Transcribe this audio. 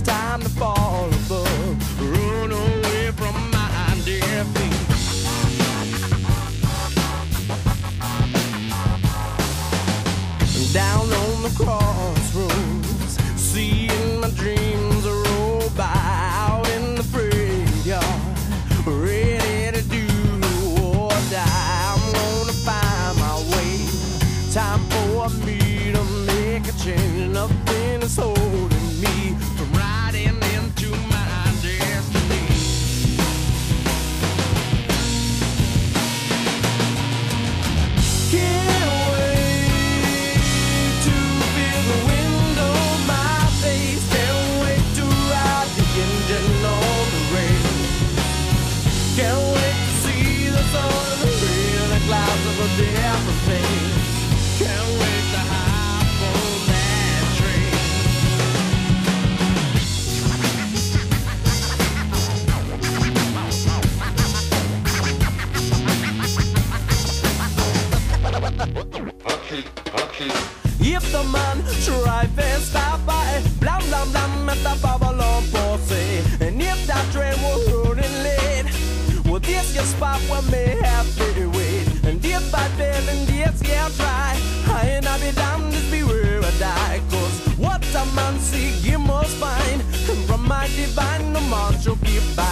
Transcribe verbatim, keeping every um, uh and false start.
time to fall above, run away from my dear feet. Down on the crossroads, seeing my dreams roll by, out in the freight yard, ready to do or die. I'm gonna find my way. Time for me to make a change. Nothing is holding me from riding into my destiny. Can't wait to feel the wind on my face. Can't wait to ride the engine on the rail. Can't wait to see the sun reveal the clouds of a different place. Can't wait to hop on that train. If the man drive and stop by, blam blam blam at the Babylon Posse. And if that train was running late, well this your spot where may have to wait. And if I fail and this can't try, I ain't I be damned this be where I die. Cause what a man see he must find, and from my divine no man shall keep by.